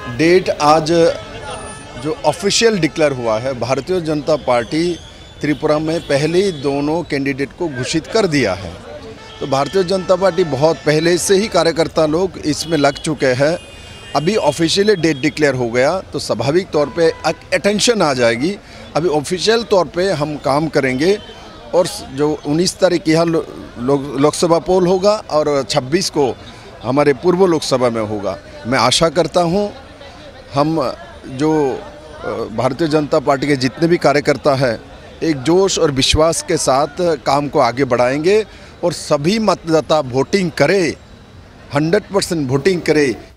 Date आज जो official declare हुआ है, भारतीय जनता पार्टी त्रिपुरा में पहले ही दोनों कैंडिडेट को घोषित कर दिया है। तो भारतीय जनता पार्टी बहुत पहले से ही कार्यकर्ता लोग इसमें लग चुके हैं। अभी ऑफिशियली डेट डिक्लेयर हो गया तो स्वाभाविक तौर पे अटेंशन आ जाएगी। अभी ऑफिशियल तौर पे हम काम करेंगे और जो 19 तारीख यहाँ लोकसभा पोल होगा और 26 को हमारे पूर्व लोकसभा में होगा। मैं आशा करता हूँ हम जो भारतीय जनता पार्टी के जितने भी कार्यकर्ता हैं एक जोश और विश्वास के साथ काम को आगे बढ़ाएंगे और सभी मतदाता वोटिंग करें, 100% वोटिंग करें।